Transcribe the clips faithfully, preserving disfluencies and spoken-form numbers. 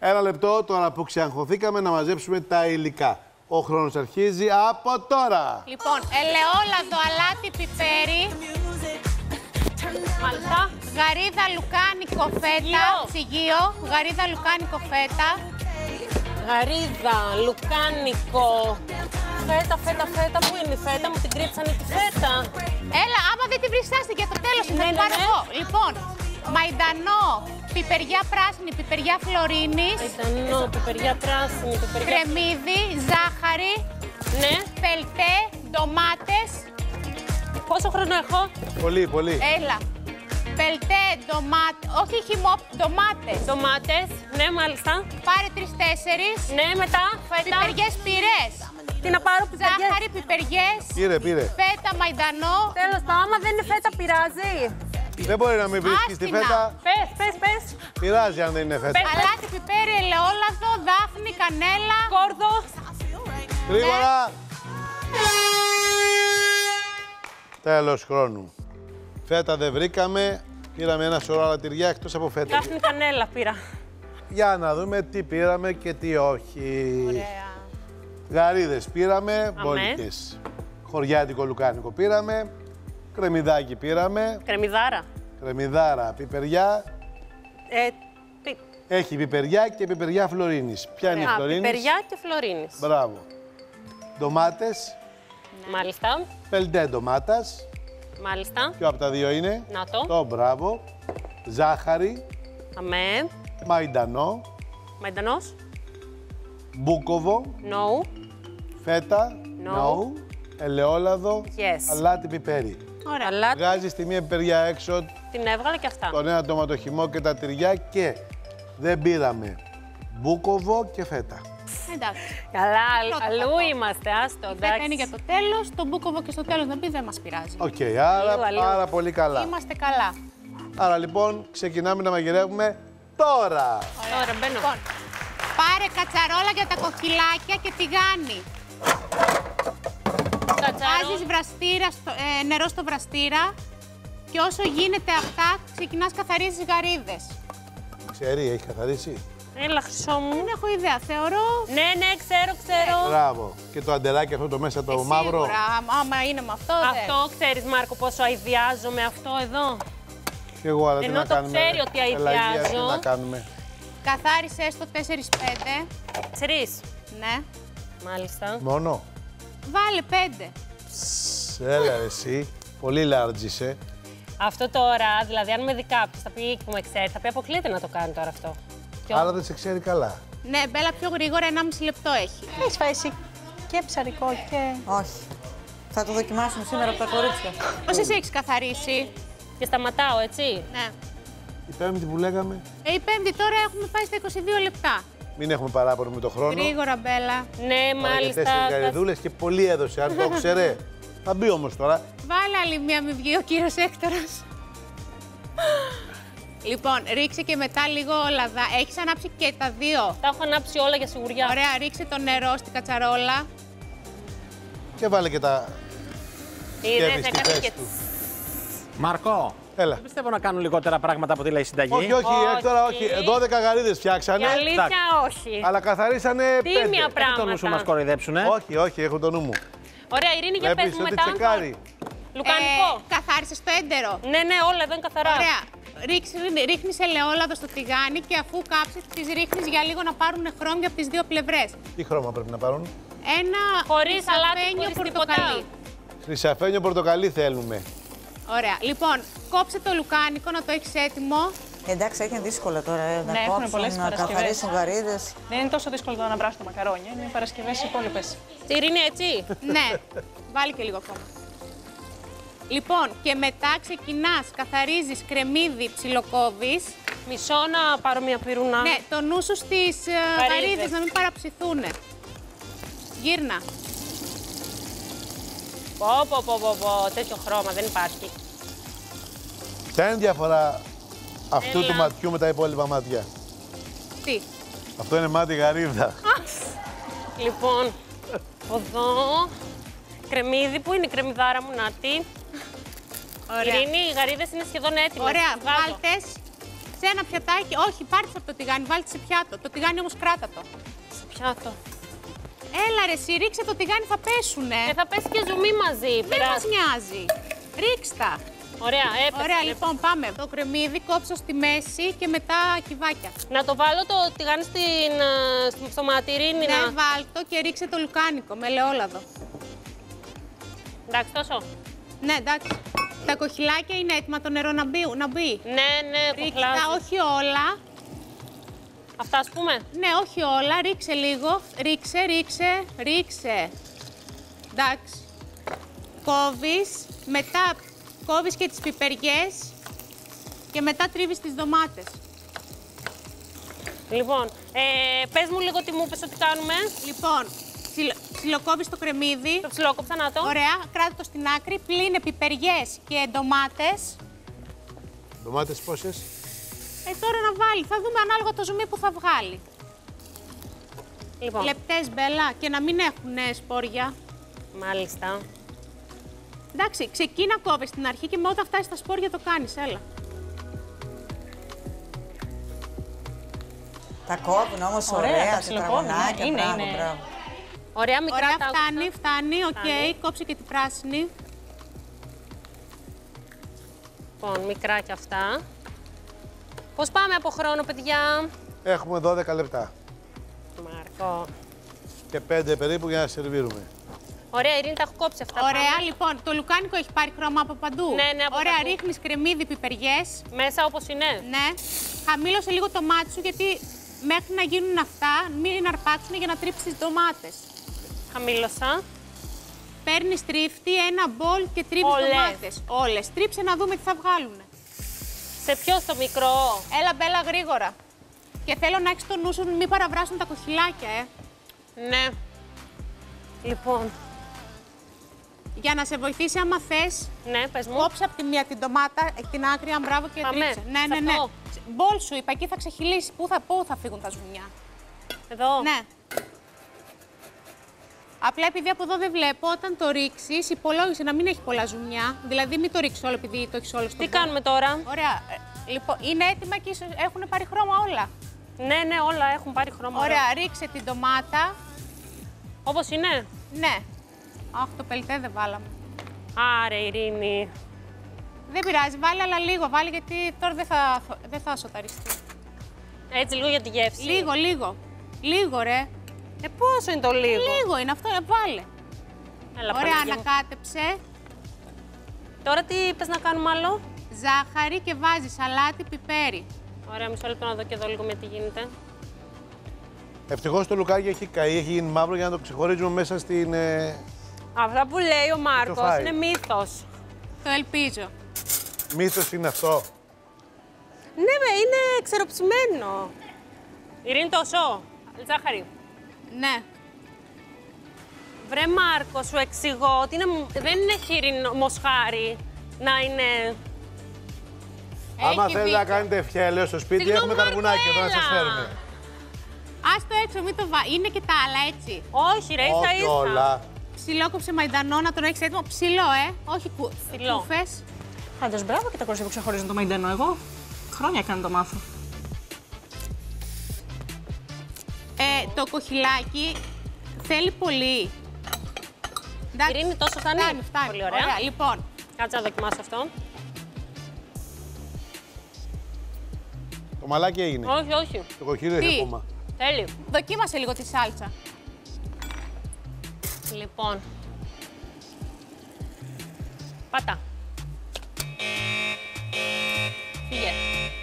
Ένα λεπτό τώρα που ξεαγχωθήκαμε να μαζέψουμε τα υλικά. Ο χρόνος αρχίζει από τώρα. Λοιπόν, ελαιόλαδο, αλάτι, πιπέρι. Μάλιστα. Γαρίδα, λουκάνικο, φέτα. Ψυγείο. Γαρίδα, λουκάνικο, φέτα. Γαρίδα, λουκάνικο. Φέτα, φέτα, φέτα. Πού είναι η φέτα, μου την κρύψανε τη φέτα. Έλα, άμα δεν την βρεις, άστε για το τέλος, θα Ναι, την ναι, πάρω ναι. εγώ. Λοιπόν, μαϊντανό, πιπεριά πράσινη, πιπεριά φλωρίνης. Μαϊντανό, πιπεριά πράσινη, πιπεριά... Κρεμμύδι, ζάχαρη, Ναι. πελτέ, ντομάτες. Πόσο χρόνο έχω? Πολύ, πολύ. Έλα. Πελτέ, ντομάτες, όχι χυμό, ντομάτες. Ντομάτες. Ναι, μάλιστα. Πάρε τρεις-τέσσερις. Ναι, μετά. Φέτα. Πιπεριές πυρές. Τι να πάρω, πιπεριές. Ζάχαρη, πιπεριές. Πήρε, πήρε. Φέτα, μαϊντανό. Τέλος πάντων, άμα δεν είναι φέτα, πειράζει. Δεν μπορεί να μην βρίσκεις τη Άστινα. φέτα. Πες, πες, πες. Πειράζει αν δεν είναι φέτα. Πες. Αλάτι, πιπέρι, ελαιόλαδο, δάφνη, κανέλα. Κόρδο. Γρήγορα. Τέλος χρόνου. Φέτα δεν βρήκαμε. Πήραμε ένα σωρό άλλα τυριά εκτός από φέτα. Δάφνη κανέλα πήρα. Για να δούμε τι πήραμε και τι όχι. Ωραία. Γαρίδες πήραμε, μπόλικες. Χωριάτικο λουκάνικο πήραμε. Κρεμμυδάκι πήραμε. Κρεμμυδάρα. Κρεμμυδάρα, πιπεριά. Ε, τι... Έχει πιπεριά και πιπεριά φλωρίνης. Ποια είναι η Α, φλωρίνης? πιπεριά και φλωρίνης. Μπράβο. Ντομάτες. Μάλιστα. Πελτέ ντομάτας. Μάλιστα. Ποιο από τα δύο είναι? Να το. Το μπράβο. Ζάχαρη. Αμέ. Μαϊντανό. Μαϊντανός. Μπούκοβο. No. Φέτα. No. Ελαιόλαδο. Yes. Αλάτι πιπέρι. Ωραία. Αλλά Βγάζεις τη μία πιπεριά έξω, την έβγαλα και αυτά. τον ένα τοματοχυμό και τα τυριά και δεν πήραμε μπούκοβο και φέτα. Εντάξει. Καλά, Πρώτα αλλού θα πω. είμαστε, άστο, Η φέτα εντάξει. είναι για το τέλος, το μπούκοβο και στο τέλος να πει δεν μας πειράζει. Οκ, άρα Λίγο, λίγο. πάρα πολύ καλά. Είμαστε καλά. Άρα λοιπόν ξεκινάμε να μαγειρεύουμε τώρα. Τώρα μπαίνω. Λοιπόν, πάρε κατσαρόλα για τα κοκκιλάκια και τηγάνι. Κατσαρό. Βάζεις βραστήρα στο- ε, νερό στο βραστήρα και όσο γίνεται αυτά ξεκινάς καθαρίζεις γαρίδες. Ξέρει, έχει καθαρίσει. Έλα, χρυσό μου. Δεν έχω ιδέα, θεωρώ. Ναι, ναι, ξέρω, ξέρω. Μπράβο. Και το αντεράκι αυτό το μέσα το Ε, μαύρο. Σίγουρα, άμα- άμα είναι με αυτό, Αυτό ξέρεις, Μάρκο, πόσο αηδιάζω με αυτό εδώ. Και εγώ, αλλά τι Ενώ να το κάνουμε. ξέρει ότι Πελαγία, αηδιάζω. Τι να κάνουμε. δεν. Καθάρισες το τέσσερα πέντε. Ξέρεις. Ναι. Μάλιστα. Μόνο. Βάλε πέντε. Σ, Έλα ρε, εσύ. Πολύ large είσαι. Αυτό τώρα, δηλαδή, αν με δει κάποιος, θα πει που με ξέρει, θα πει αποκλείεται να το κάνει τώρα αυτό. Ποιο? Άρα δεν σε ξέρει καλά. Ναι, Μπέλα, πιο γρήγορα, ενάμιση λεπτό έχει. Έχεις φάει εσύ και ψαρικό και... Όχι. Θα το δοκιμάσουμε σήμερα από τα κορίτσια. Πώς εσύ έχεις καθαρίσει? Και σταματάω, έτσι. Ναι. Η πέμπτη που λέγαμε. Ε, η πέμπτη τώρα έχουμε πάει στα είκοσι δύο λεπτά. Μην έχουμε παράπονο με το χρόνο. Γρήγορα, Μπέλα. Ναι, Τώρα για μάλιστα. τέσσερις γαριδούλες και πολύ έδωσε. Αν το ξέρε. Θα μπει όμως τώρα. Βάλε άλλη μία, μη βγει ο κύριος Έκτορας. Λοιπόν, ρίξε και μετά λίγο λαδά. Έχεις ανάψει και τα δύο. Τα έχω ανάψει όλα για σιγουριά. Ωραία, ρίξε το νερό στην κατσαρόλα. Και βάλε και τα Είδες, σκεύη στη έκανε θέση και... του. Μαρκό, Έλα. δεν πιστεύω να κάνουν λιγότερα πράγματα από ό,τι λέει η συνταγή. Όχι, όχι, Όχι. Έκτορα, όχι. δώδεκα γαρίδες φτιάξανε. Η αλήθεια εντάξει. όχι. Αλλά καθαρίσανε Τίμια πέντε. Έχει το νου σου πράγματα. μας κοροϊδέψουνε. Όχι, όχι, έχω το νου μου. Ωραία, Ειρήνη, για πες Βλέπεις μου ότι μετά. τσεκάρει. Λουκάνικο. Ε, καθάρισες το έντερο. Ναι, ναι, όλα εδώ είναι καθαρά. Ωραία. Ρίξ- ρίχνεις ελαιόλαδο στο τηγάνι και αφού κάψεις, τις ρίχνεις για λίγο να πάρουν χρώμια από τις δύο πλευρές. Τι χρώμα πρέπει να πάρουν. Ένα Χωρίς αλάτι, χρυσαφένιο χωρίς πορτοκαλί. τίποτα. Χρυσαφένιο πορτοκαλί θέλουμε. Ωραία. Λοιπόν, κόψε το λουκάνικο να το έχεις έτοιμο. Εντάξει, έχει δύσκολα τώρα. ε, Να Ναι, έχουν κόψουν, πολλές να παρασκευές. καθαρίσουν γαρίδες. Δεν είναι τόσο δύσκολο το να βράσει το μακαρόνι, είναι οι Παρασκευές οι υπόλοιπες. Ειρήνη, έτσι. Ναι, βάλει και λίγο ακόμα. Λοιπόν, και μετά ξεκινάς, καθαρίζεις κρεμμύδι, ψιλοκόβεις. Μισό να πάρω μια πυρούνα. Ναι, το νου σου στις ε, Γαρίδες. γαρίδες, να μην παραψηθούνε. Γύρνα. Πω, πω, πω, πω, πω, τέτοιο χρώμα δεν υπάρχει. Ποια είναι η διαφορά αυτού Έλα. του ματιού με τα υπόλοιπα μάτια. Τι. Αυτό είναι μάτι γαρίδα. Λοιπόν, εδώ. Κρεμμύδι, πού είναι η κρεμμυδάρα μου, Νάτι. Ωραία. Ειρήνη, οι γαρίδες είναι σχεδόν έτοιμες. Ωραία, Τις βγάζω. βάλτες Σε ένα πιατάκι, όχι, πάρτε από το τηγάνι, βάλτε σε πιάτο. Το τηγάνι όμως κράτα το. Σε πιάτο. Έλα ρε εσύ, ρίξε το τηγάνι, θα πέσουνε. Και θα πέσει και ζουμί μαζί. Δεν περά- μας νοιάζει. Ρίξτα. Ωραία, έπεσε. Ωραία, λοιπόν, πάμε. Το κρεμμύδι κόψω στη μέση και μετά κυβάκια. Να το βάλω το τηγάνι στην, α, στο- στο ματιρίνι Ναι, να... βάλτο και ρίξε το λουκάνικο με ελαιόλαδο. Εντάξει, τόσο. Ναι, εντάξει. Τα κοχυλάκια είναι έτοιμα το νερό να μπει. Να μπει. Ναι, ναι, Ρίξτε κοχλάζει. τα, όχι όλα. Αυτά ας πούμε. Ναι, όχι όλα. Ρίξε λίγο. Ρίξε, ρίξε, ρίξε. Εντάξει. Κόβεις. Μετά κόβεις και τις πιπεριές. Και μετά τρίβεις τις ντομάτες. Λοιπόν, ε, πες μου λίγο τι μου είπες ότι κάνουμε. Λοιπόν, ψιλο, ψιλοκόβεις το κρεμμύδι. Το ψιλόκοψα να το. Ωραία, κράτα το στην άκρη. Πλύνε πιπεριές και ντομάτες. Ντομάτες πόσες? Ε, τώρα να βάλει. Θα δούμε ανάλογα το ζουμί που θα βγάλει. Λοιπόν, Λεπτές, Μπέλα, και να μην έχουν σπόρια. μάλιστα. Εντάξει, ξεκίνα κόβεις στην αρχή και με όταν φτάσει στα σπόρια το κάνεις, έλα. Τα κόβουν όμως Ωραία, ωραία, τα ψιλοκόβουν, τετραγωνάκια, είναι, μπράβο, είναι. μπράβο. Ωραία, μικρά Ωραία, τα φτάνει, άκουσα. φτάνει, οκ. Φτάνει. Κόψε και την πράσινη. Λοιπόν, μικρά κι αυτά. Πώς πάμε από χρόνο, παιδιά. Έχουμε δώδεκα λεπτά Μάρκο. και πέντε περίπου για να σερβίρουμε. Ωραία, Ειρήνη, τα έχω κόψει αυτά. Ωραία, Πάμε. λοιπόν, το λουκάνικο έχει πάρει χρώμα από παντού. Ναι, ναι, από Ωραία, παντού. ρίχνεις κρεμμύδι, πιπεριές. Μέσα όπως είναι. Ναι. Χαμήλωσε λίγο το μάτι σου γιατί μέχρι να γίνουν αυτά, μην αρπάξουν για να τρίψεις τις ντομάτες. Χαμήλωσα. Παίρνεις τρίφτη, ένα μπολ και τρίβεις Όλες. ντομάτες. Όλες. Τρίψε να δούμε τι θα βγάλουν. Σε ποιο, στο μικρό. Έλα, Μπέλα, γρήγορα. Και θέλω να έχεις το νου σου, μην παραβράσουν τα κοχυλάκια, ε. Ναι. Λοιπόν, Για να σε βοηθήσει, άμα θες, ναι, πες μου. κόψε από τη μία την ντομάτα, εκ την άκρη, αν μπράβο και Πάμε. τρίψε. Ναι, Σε ναι, ναι. αυτό. Μπολ σου είπα, εκεί θα ξεχυλήσει. Πού θα, πού θα φύγουν τα ζουμιά. Εδώ. Ναι. Απλά επειδή από εδώ δεν βλέπω, όταν το ρίξεις, υπολόγισε να μην έχει πολλά ζουμιά. Δηλαδή, μην το ρίξεις όλο επειδή το έχεις όλο στο Τι μπολ. κάνουμε τώρα. Ωραία. Ε, Λοιπόν, είναι έτοιμα και ίσως έχουν πάρει χρώμα όλα. Ναι, ναι, όλα έχουν πάρει χρώμα. Ωραία, ρίξε την ντομάτα. Όπως είναι. Ναι. Αχ, το πελτέ δεν βάλαμε. Άρε, Ειρήνη. Δεν πειράζει, βάλε αλλά λίγο. Βάλε γιατί τώρα δεν θα, δεν θα σοταριστεί. Έτσι, λίγο για τη γεύση. Λίγο, λίγο. Λίγο, ρε. Ε, πόσο είναι το λίγο. Λίγο είναι αυτό, ε, βάλε. Έλα, Ωραία, Παναγία μου. ανακάτεψε. Τώρα τι είπες να κάνουμε άλλο. Ζάχαρη και βάζεις αλάτι, πιπέρι. Ωραία, μισό λεπτό να δω και εδώ λίγο με τι γίνεται. Ευτυχώς το λουκάκι έχει καεί, έχει γίνει μαύρο για να το ξεχωρίζουμε μέσα στην... Ε... Αυτά που λέει ο Μάρκος φάει. είναι μύθος. Το ελπίζω. Μύθος είναι αυτό. Ναι, με, είναι ξεροψημένο. Ειρήνη, τόσο. Ζάχαρη. Ναι. Βρε Μάρκο, σου εξηγώ ότι είναι, δεν είναι χοιρινό μοσχάρι να είναι... Άμα Έχει θέλετε να δίκιο. κάνετε ευχέλαιο στο σπίτι, Συγγνώμη, έχουμε καρβουνάκι εδώ να σας Μαρκέλα. φέρουμε. Ας το έξω, μην το βά... Είναι και τα άλλα, έτσι. Όχι ρε, ίσα Όχι ίσα. όλα. Ψιλόκοψε μαϊντανό, να τον έχεις έτοιμο. Ψηλό, ε. Όχι κου... Ψηλό. κούφες. Πάντως μπράβο και τα κορίτσια που ξεχωρίζουν το μαϊντανό. Εγώ χρόνια έκανα το μάθω. Ε, το κοχυλάκι θέλει πολύ. Εντάξει. Ειρήνη, τόσο φτάνει. Φτάνει, φτάνει. Πολύ ωραία. Λοιπόν, Κάτσε να δοκιμάσω αυτό. Το μαλάκι έγινε. Όχι, όχι. Το κοχύριο Τι? έχει ακόμα. Τέλειο. δοκίμασε λίγο τη σάλτσα. Λοιπόν. Πάτα. Φύγε.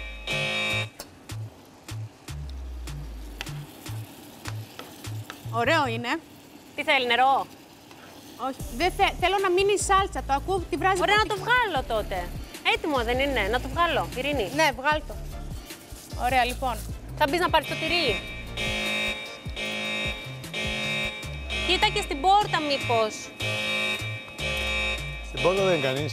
Ωραίο είναι. Τι θέλει, νερό. Όχι. Δεν θε... Θέλω να μείνει η σάλτσα. Το ακούω, τη βράζει. Ωραία, να το ποτίχα. βγάλω τότε. Έτοιμο δεν είναι, να το βγάλω. Ειρήνη. Ναι, βγάλ' το. Ωραία, λοιπόν. Θα μπει να πάρει το τυρί. Κοίτα και στην πόρτα μήπως. Στην πόρτα δεν είναι κανείς.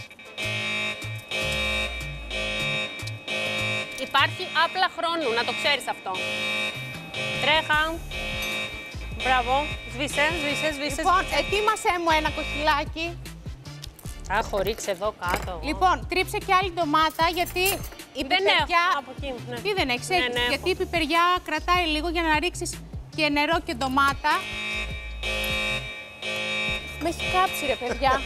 Υπάρχει άπλα χρόνου, να το ξέρεις αυτό. Τρέχα. Μπράβο. Σβήσε, σβήσε, σβήσε. Λοιπόν, ετοίμασέ μου ένα κοχυλάκι. Τα έχω ρίξει εδώ κάτω. Λοιπόν, τρίψε και άλλη ντομάτα γιατί η Δεν πιπεριά... έχω από εκεί. Ναι. Τι δεν έχεις, Ναι, έχεις, ναι, έχω. γιατί η πιπεριά κρατάει λίγο για να ρίξεις και νερό και ντομάτα. Με έχει κάψει, ρε παιδιά.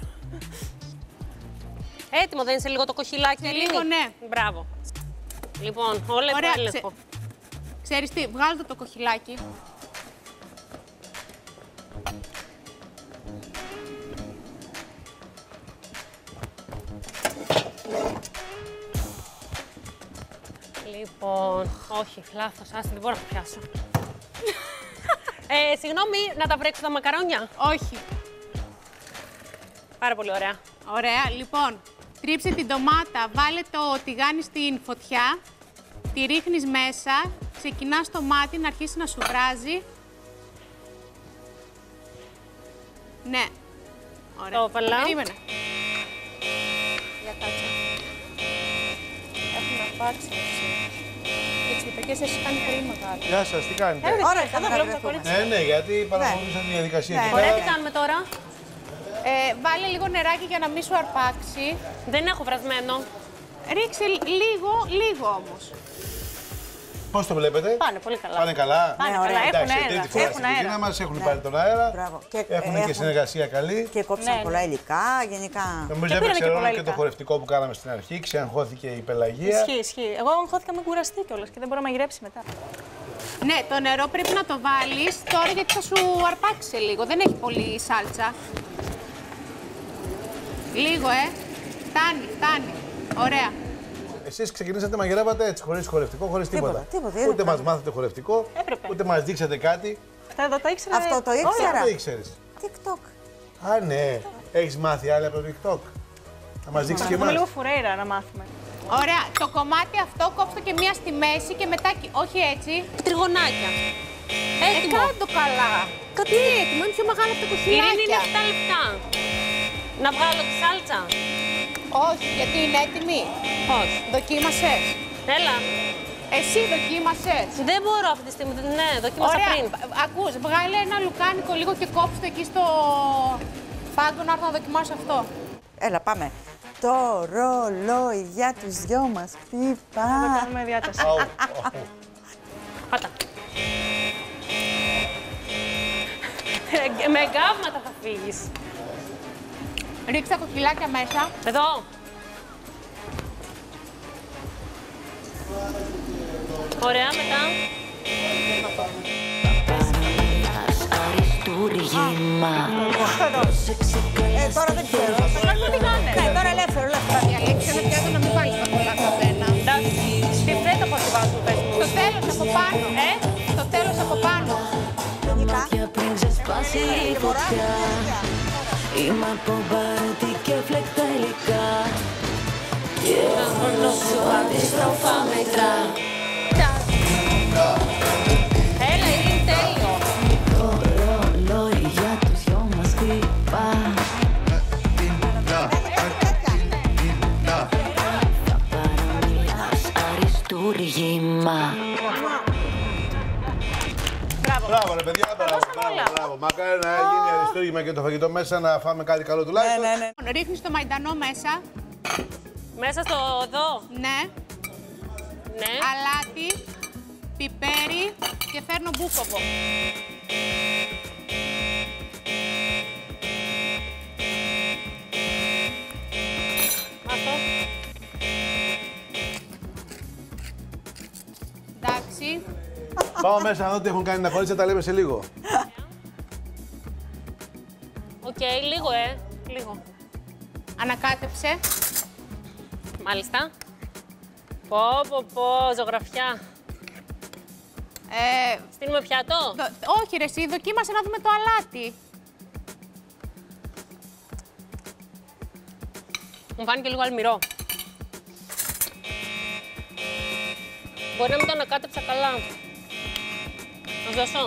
Έτοιμο δεν είσαι λίγο το κοχυλάκι, Σε Ειρήνη? λίγο, ναι. Μπράβο. Λοιπόν, όλα υπό Ωραία, έλεγχο. ξε- Ξέρεις τι, βγάλω το, το κοχυλάκι. Λοιπόν, όχι, λάθος, άσε, δεν μπορώ να το πιάσω. ε, συγγνώμη, να τα βρέξω τα μακαρόνια. Όχι. Πάρα πολύ ωραία. Ωραία, λοιπόν, τρίψε την ντομάτα, βάλε το τηγάνι στην φωτιά, τη ρίχνεις μέσα, ξεκινάς το μάτι να αρχίσει να σου βράζει. Ναι. Ωραία. Το έβαλα. Περίμενε. Για κάτσε. Έχουν αρπάξει εσύ. Και τις πιπεριές έχεις κάνει πολύ μεγάλη. Γεια σας, τι κάνετε. Ωραία, θα βρεθούμε. Ναι, ναι, γιατί παρακολουθούσα τη διαδικασία. Ναι. εκεί Ωραία, πέρα. τι κάνουμε τώρα? Ε, βάλε λίγο νεράκι για να μην σου αρπάξει. Δεν έχω βρασμένο. Ρίξε λίγο, λίγο όμως. Πώς το βλέπετε? Πάνε πολύ καλά. Πάνε καλά. Πάνε Ναι, καλά, ωραία. έχουν Εντάξει, αέρα. τρίτη φορά Έχουν στην κουζίνα αέρα. μας, έχουν πάρει τον αέρα. Μπράβο. Και, Έχουν ε, και έχουν- συνεργασία καλή. Και κόψαν Ναι, πολλά ναι. υλικά, γενικά. Νομίζω πήραμε έπαιξε και ρόλο πολλά και το υλικά. χορευτικό που κάναμε στην αρχή. Ξεαγχώθηκε η πελαγία. Ισχύει, ισχύει. Εγώ αγχώθηκα με κουραστεί κιόλας και δεν μπορώ να μαγειρέψει μετά. Ναι, το νερό πρέπει να το βάλεις τώρα γιατί θα σου αρπάξει σε λίγο. Δεν έχει πολύ σάλτσα. Λίγο, ε. Φτάνει, φτάνει. Ωραία. Εσείς ξεκινήσατε μαγειρεύατε έτσι, χωρίς χορευτικό, χωρίς τίποτα. Τίποτα, τίποτα, Ούτε δεν μας έπρεπε. μάθετε χορευτικό, Έπρεπε. ούτε μας δείξατε κάτι. Αυτά εδώ τα ήξερα. Αυτό το όλα. ήξερα. Δεν το ήξερες. TikTok. Α, ναι. Έχεις μάθει άλλα από το TikTok. Θα μας δείξεις και Έχουμε εμάς. λίγο φουρέιρα να μάθουμε. Ωραία. Το κομμάτι αυτό κόψτε και μία στη μέση και μετά. κι- Όχι έτσι. Τριγωνάκια. Ε, Έτοιμο. κάντο καλά. Κάτι έτοιμο, είναι πιο μεγάλο από τα Ειρήνη είναι κοχυλάκια. επτά λεπτά. Να βγάλω τη σάλτσα. Όχι, γιατί είναι έτοιμη. Πώς. Δοκίμασες. Έλα. Εσύ δοκίμασες. Δεν μπορώ αυτή τη στιγμή. Ναι, δοκίμασα Ωραία. πριν. Β- Ακούς, βγάλε ένα λουκάνικο λίγο και κόψτε το εκεί στο πάγκο να έρθω να δοκιμάσω αυτό. Έλα, πάμε. Το ρολόι για τους δυο μας Θα χτύπα. κάνουμε διάταση. Αου, αου. Πάτα. Ε, Με εγκάβματα θα φύγεις. Ρίξτε τα κοκκιλάκια μέσα. Εδώ. Ωραία, μετά. Αριστούργημα. Ε, τώρα δεν ξέρω. Ναι, τώρα ελεύθερο, ελεύθερο. Η αλήθεια είναι πια να μην βάλεις τα πολλά κομμένα. Εντάξει. Τη φρέτα πώς τη βάζουμε, πες μου. Στο τέλος από πάνω. Ε, στο τέλος από πάνω. Γενικά. Για πριν ξεσπάσει η φωτιά. Είμαι από μπαρούτι και φλεκτά υλικά. Και ο χρόνος σου αντίστροφα μετρά. Έλα, είναι τέλειο. Το ρολόι για τους δυο μας χτυπά. Θα παραμιλάς αριστούργημα. Μπράβο, ρε παιδιά, μπράβο, μπράβο, μπράβο. Μακάρι να γίνει αριστούργημα και το φαγητό μέσα να φάμε κάτι καλό Ναι, τουλάχιστον. ναι, ναι. Λοιπόν, ρίχνεις το μαϊντανό μέσα. Μέσα στο εδώ. Ναι. Ναι. Αλάτι, πιπέρι και φέρνω μπούκοβο. Αυτό. Εντάξει. Πάω μέσα να δω τι έχουν κάνει τα κορίτσια, τα λέμε σε λίγο. Οκ, λίγο, ε. Λίγο. Ανακάτεψε. Μάλιστα. Πω, πω, πω, ζωγραφιά. Ε, Στείλουμε πιάτο. δο- όχι ρε εσύ, δοκίμασε να δούμε το αλάτι. Μου φάνηκε λίγο αλμυρό. Μπορεί να μην το ανακάτεψα καλά. Να σου δώσω.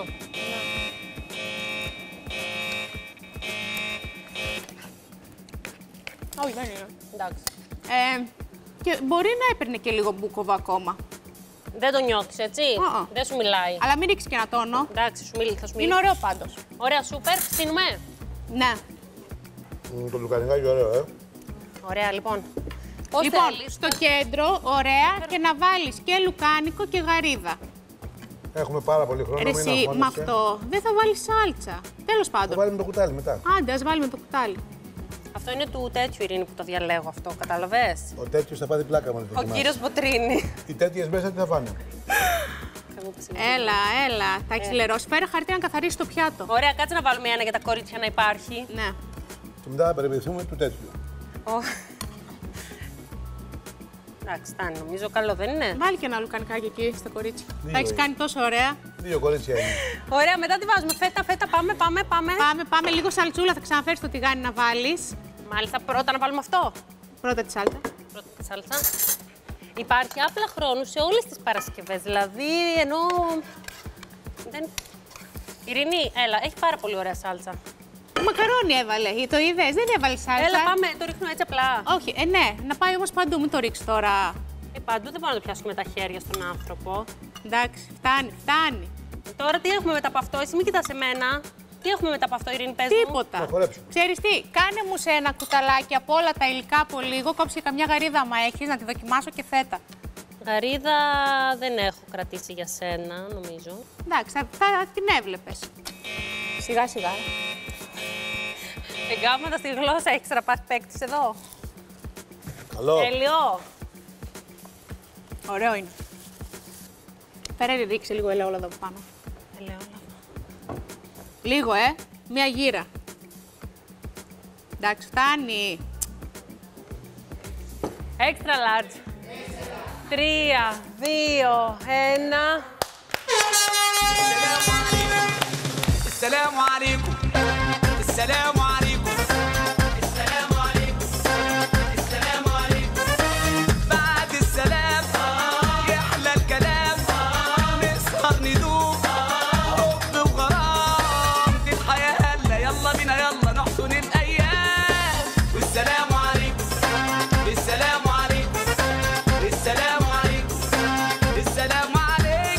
Όχι, δεν είναι. Εντάξει. Ε, και μπορεί να έπαιρνε και λίγο μπούκοβο ακόμα. Δεν το νιώθεις, έτσι. Α-α. Δεν σου μιλάει. Αλλά μην ρίξει και ένα τόνο. Εντάξει, σου μιλ, θα σου μιλήσει. Είναι ωραίο πάντως. Ωραία, σούπερ. Στείλουμε. Ναι. Μ, Το λουκανικάκι ωραίο, ε. Ωραία, λοιπόν. Πώς Λοιπόν, θέλεις. στο κέντρο, ωραία, και να βάλεις και λουκάνικο και γαρίδα. Έχουμε πάρα πολύ χρόνο. Ρε μην εσύ, αγχώνεσαι. με αυτό δεν θα βάλεις σάλτσα. Τέλος Θα πάντων. βάλουμε το κουτάλι μετά. Άντε, ας βάλουμε το κουτάλι. Αυτό είναι του τέτοιου, Ειρήνη, που το διαλέγω αυτό, καταλαβες. Ο τέτοιο θα πάθει πλάκα μόνο. Ο κύριος Μποτρίνη. Οι τέτοιες μέσα τι θα φάνε. Έλα, έλα, τα έχεις λερώσει. Φέρε χαρτί να καθαρίσει το πιάτο. Ωραία, κάτσε να βάλουμε ένα για τα κορίτσια να υπάρχει. Ναι. Και μετά θα περιποιηθούμε του τέτοιου. Ω. Εντάξει, φτάνει, νομίζω. Καλό δεν είναι. Βάλει και ένα λουκανικάκι εκεί στα κορίτσια. Δύο Τα έχεις είναι. κάνει τόσο ωραία. Δύο κορίτσια είναι. Ωραία, μετά τι βάζουμε. Φέτα, φέτα, πάμε, πάμε, πάμε. Πάμε, πάμε λίγο σαλτσούλα. Θα ξαναφέρεις το τηγάνι να βάλεις. Μάλιστα, πρώτα να βάλουμε αυτό. Πρώτα τη σάλτσα. Πρώτα τη σάλτσα. Υπάρχει άπλα χρόνου σε όλες τις Παρασκευές. Δηλαδή, ενώ. Δεν... Ειρήνη, έλα, έχει πάρα πολύ ωραία σάλτσα. Μακαρόνι έβαλε. Το είδες, δεν έβαλε σάλτσα. Έλα, πάμε, το ρίχνω έτσι απλά. Όχι, ε, ναι, να πάει όμως παντού, μην το ρίξει τώρα. Ε, παντού δεν μπορούμε να το πιάσουμε με τα χέρια στον άνθρωπο. Εντάξει, φτάνει, φτάνει. Τώρα τι έχουμε μετά από αυτό, εσύ μην κοιτάς εμένα. Τι έχουμε μετά από αυτό, Ειρήνη, πες μου. Τίποτα. Θα χορέψουμε. Ξέρεις τι, κάνε μου σε ένα κουταλάκι από όλα τα υλικά από λίγο, κόψε καμιά γαρίδα άμα έχεις, να τη δοκιμάσω και φέτα. Γαρίδα δεν έχω κρατήσει για σένα, νομίζω. Εντάξει, θα, θα την έβλεπες. Σιγά σιγά. Εγκάματα στη γλώσσα, έχεις να πας παίκτης εδώ. Καλό. Τέλειο. Ωραίο είναι. Φέρε ρίξε λίγο ελαιόλαδο από πάνω. Ελαιόλαδο. Λίγο, ε. Μία γύρα. Εντάξει, φτάνει. Extra large. Τρία, δύο, ένα. السلام عليكم السلام عليكم السلام عليكم السلام عليكم بعد السلام يحلى الكلام نسهر ندوب حب وغرام دي الحياة هلا يلا بينا يلا نحضن الأيام والسلام عليكم السلام عليكم السلام عليكم السلام عليكم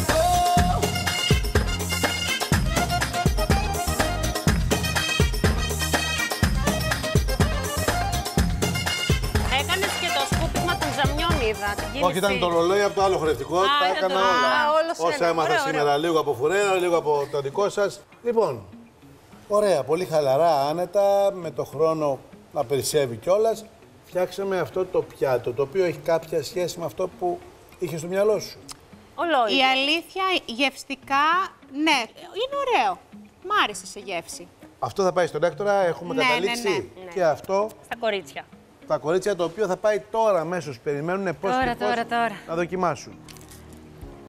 Έκανες και το σκούπισμα των ζαμιών, είδα. Την κίνηση. Όχι, ήταν το ρολόι από το άλλο χορευτικό. Α, Τα ήταν έκανα το- όλα. Α, όλο σε Όσα ένα. έμαθα Ωραίο, σήμερα, ωραίο. λίγο από φουρέρα, λίγο από το δικό σας. Λοιπόν, ωραία, πολύ χαλαρά, άνετα, με το χρόνο να περισσεύει κιόλας. Φτιάξαμε αυτό το πιάτο, το οποίο έχει κάποια σχέση με αυτό που είχε στο μυαλό σου. Ολόιδιο. Η αλήθεια, γευστικά, ναι, είναι ωραίο. Μ' άρεσε σε γεύση. Αυτό θα πάει στον έκτορα, έχουμε Ναι, καταλήξει. ναι, ναι. Και αυτό, Στα κορίτσια. τα κορίτσια, το οποίο θα πάει τώρα αμέσως. Περιμένουν πώς Τώρα, και πώς τώρα, τώρα. να δοκιμάσουν.